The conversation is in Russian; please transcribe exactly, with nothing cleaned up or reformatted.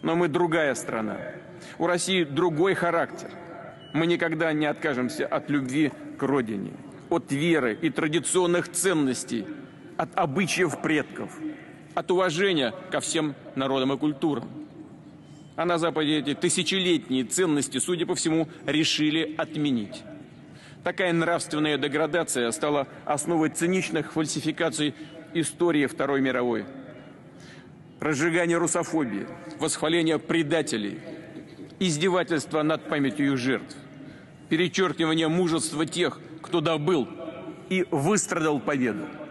Но мы другая страна. У России другой характер. Мы никогда не откажемся от любви к родине, от веры и традиционных ценностей, от обычаев предков, от уважения ко всем народам и культурам. А на Западе эти тысячелетние ценности, судя по всему, решили отменить. Такая нравственная деградация стала основой циничных фальсификаций истории Второй мировой. Разжигание русофобии, восхваление предателей, издевательство над памятью их жертв, перечеркивание мужества тех, кто добыл и выстрадал победу.